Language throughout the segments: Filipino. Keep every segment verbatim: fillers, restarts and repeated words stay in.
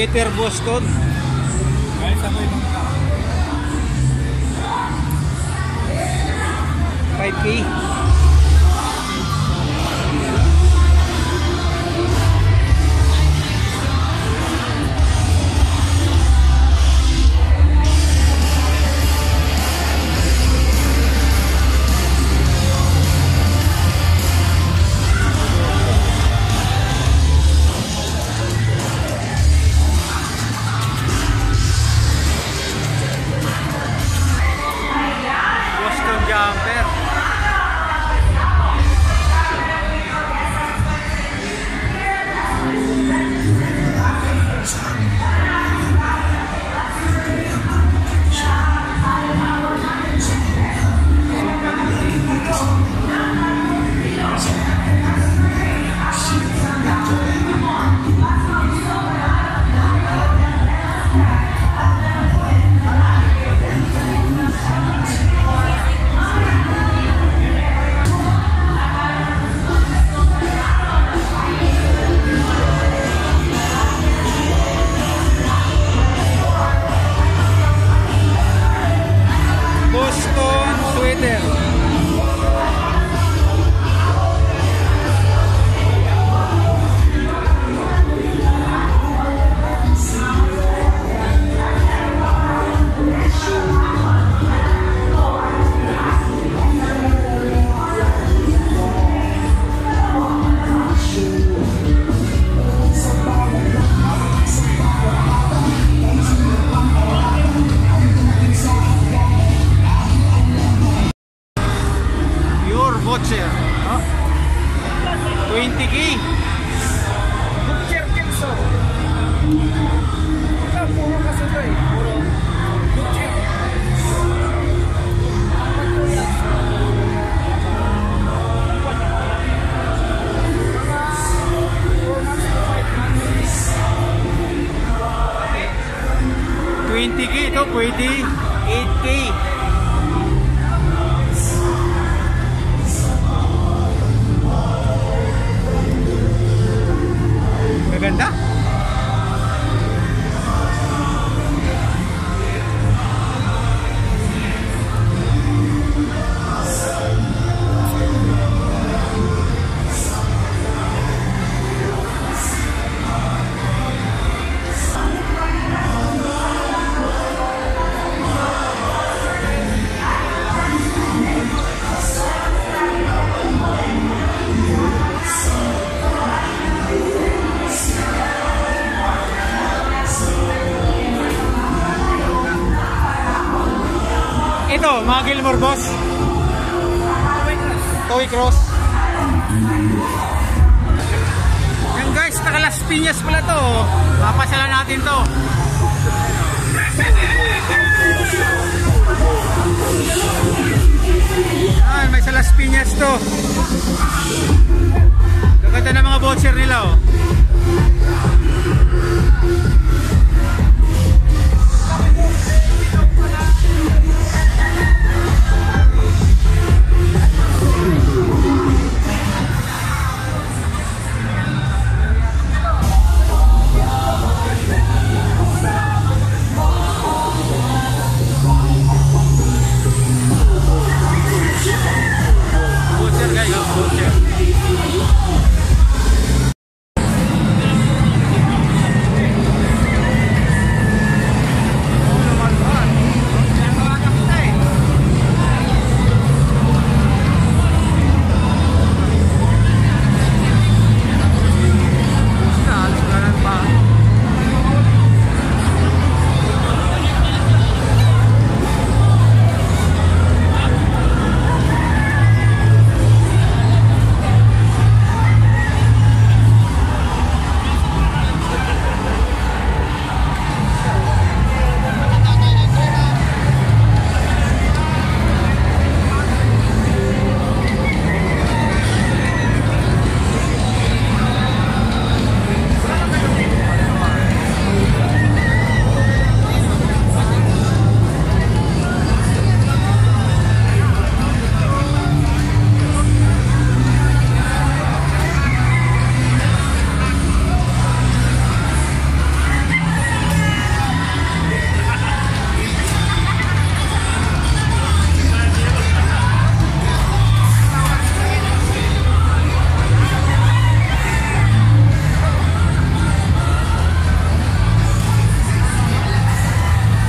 Sweater Boston. five K. twenty K. Butcher Kelso. Ito, puro kasunod eh. Puro Butcher. twenty K ito, pwede eight K. Maganda. Ito, mga Gilmore boss. Toy Cross. Yan guys, taga Las Piñas pala to. Papasalan natin to. Ay, may sa Las Piñas to. Gaganda ng mga boxer nila oh. Butcher guys, oh, butcher.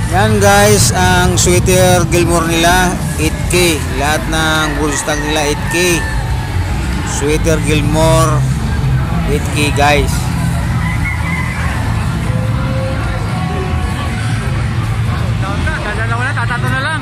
Yan guys, ang sweater Gilmore nila eight K. Lahat ng bulls tag nila eight K. Sweater Gilmore eight K guys. Dadalawa na, tatato na lang.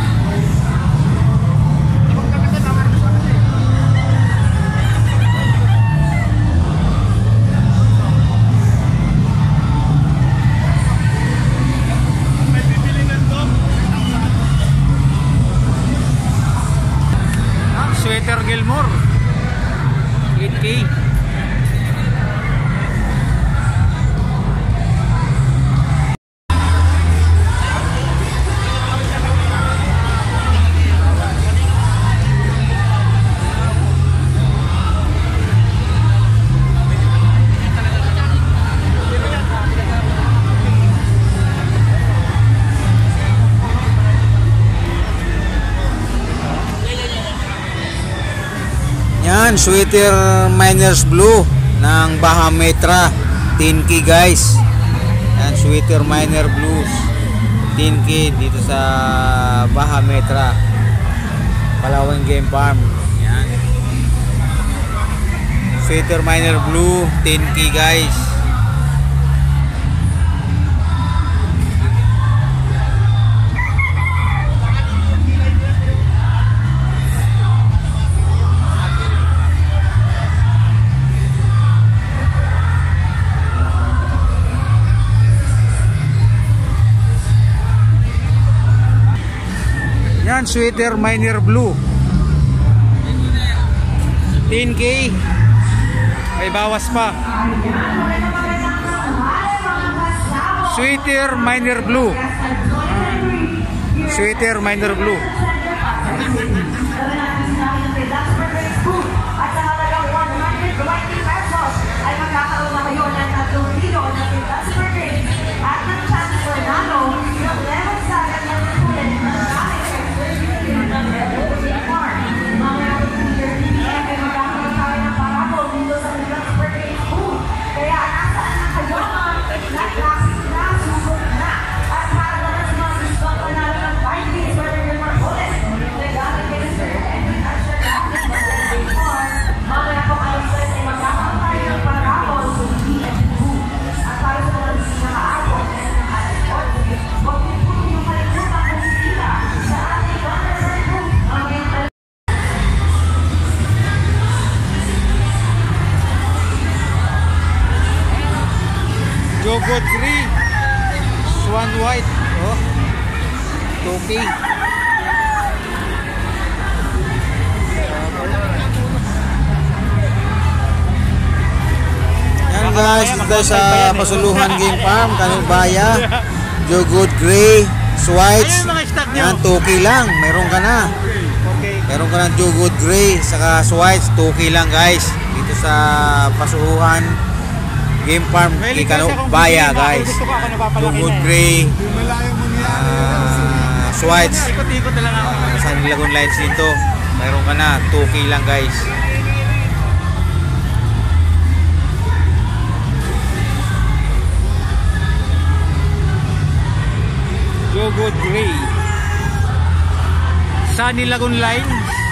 Sweater Gilmore eight K. Yan, sweater Miners Blue ng Bahametra ten K guys. Yan, sweater Miner Blues ten K dito sa Bahametra Palawan Game Farm. Yan, sweater Miner Blue ten K guys. Yan, sweater Miner Blue ten K. May bawas pa. Sweater Miner Blue. Sweater Miner Blue. Jogot Green, Swan White, oh, two K. Yan guys, dito sa Pasuluhan Game Farm, Kanubaya, Jogot Gray, Swites. Yan, two K lang, meron ka na. Meron ka ng Jogot Gray, saka Swites, two K lang guys. Dito sa Pasuluhan Game Farm, Kanubaya guys. Jogot Gray, uh, Swites, uh, sa Lagoon Lines dito. Meron ka na, two K lang guys. Jogot Gray, Sunny Lagoon Line.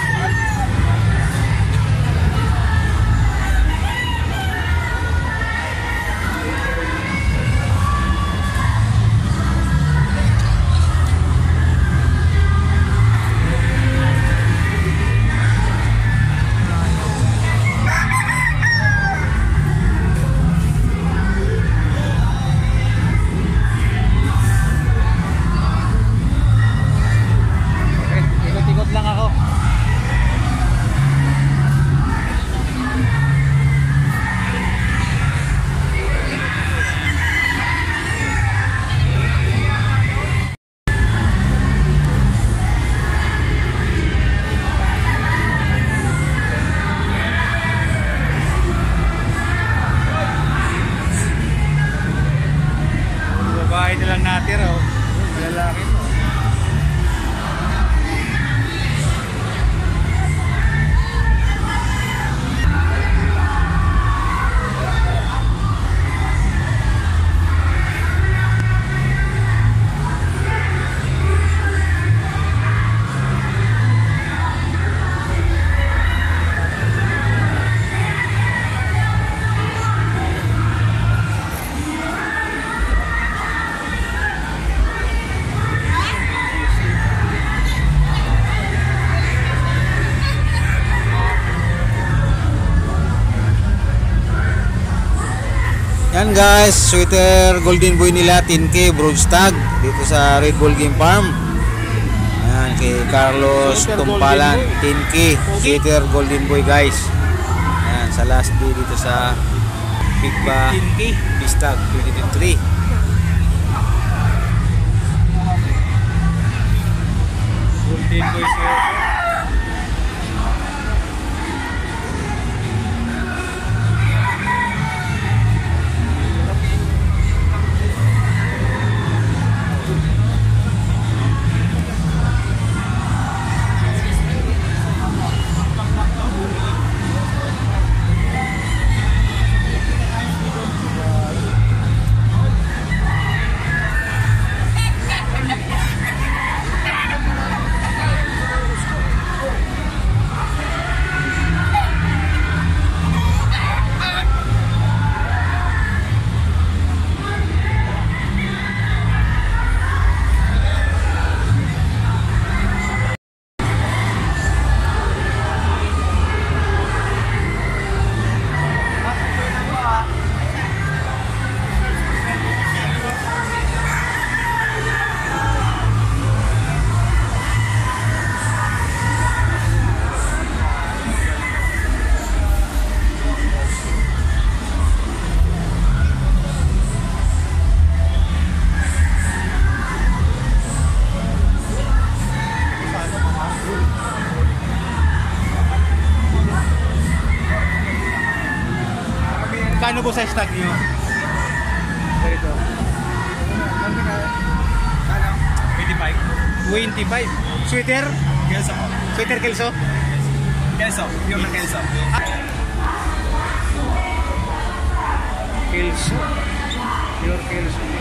Ikot-ikot lang ako. Babae na lang natin, oh. Malalaki mo. Yan guys, sweater golden boy nila ten K broad stag dito sa Red Bull Game Farm. Yan kay Carlos Sweater Tumpalan Golden Boy. ten K Okay. sweater golden boy guys. Yan sa last day dito sa Pigba ten K. Pistag twenty twenty-three. Golden Boy sweater. Kano po sa stock nyo? Ito. twenty-five. twenty-five. Sweater? Kelso po. Sweater Kelso? Kelso. Pure na Kelso. Kelso. Pure Kelso.